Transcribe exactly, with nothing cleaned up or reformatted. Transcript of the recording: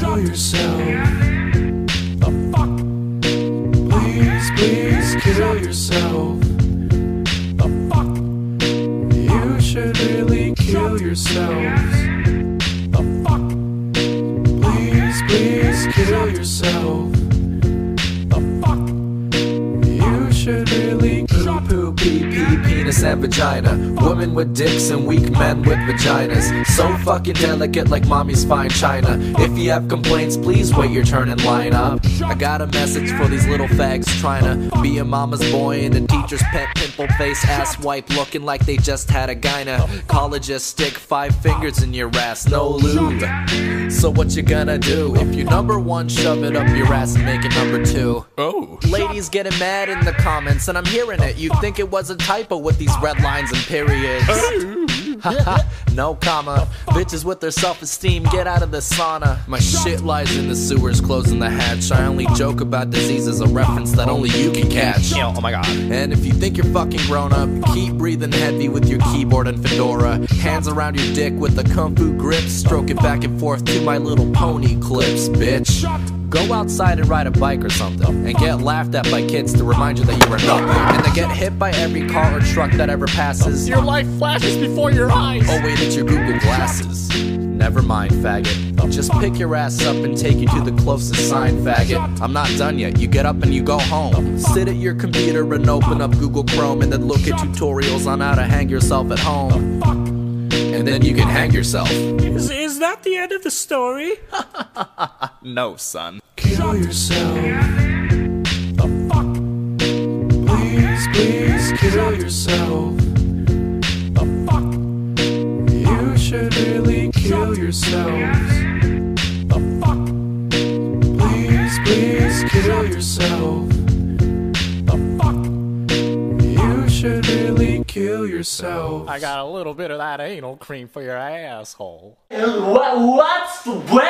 kill yourself. The fuck? Please, please kill yourself. The fuck? You should really kill yourselves. The fuck? Please, please kill yourself. The fuck? You should really Poo poo, pee pee, penis and vagina. Women with dicks and weak men with vaginas. So fucking delicate like mommy's fine china. If you have complaints, please wait your turn and line up. I got a message for these little fags trying to be a mama's boy and a teacher's pet, pimple face ass wipe looking like they just had a gynecologist stick five fingers in your ass, no lube. So what you gonna do if you number one shove it up your ass and make it number two? Oh. Ladies getting mad in the comments and I'm hearing it. You'd think it was a typo with these red lines and periods. Haha, no comma. Bitches with their self-esteem, get out of the sauna. My shit lies in the sewers, closing the hatch. I only joke about disease as a reference that only you can catch. Oh my god. And if you think you're fucking grown up, keep breathing heavy with your keyboard and fedora. Hands around your dick with the kung fu grip, stroke it back and forth to My Little Pony clips, bitch. Go outside and ride a bike or something, and get laughed at by kids to remind you that you were nothing. And then get hit by every car or truck that ever passes. Your life flashes before your eyes. Oh wait, it's your Google glasses. Never mind, faggot. Just pick your ass up and take you to the closest sign, faggot. I'm not done yet. You get up and you go home. Sit at your computer and open up Google Chrome and then look at tutorials on how to hang yourself at home. And then you can hang yourself. Is, is that the end of the story? No, son. kill yourself. The fuck? Please, please kill yourself. The fuck? You should really kill yourselves. The fuck? Please, please kill yourself. The fuck? You should really kill yourself. I got a little bit of that anal cream for your asshole. What, what's the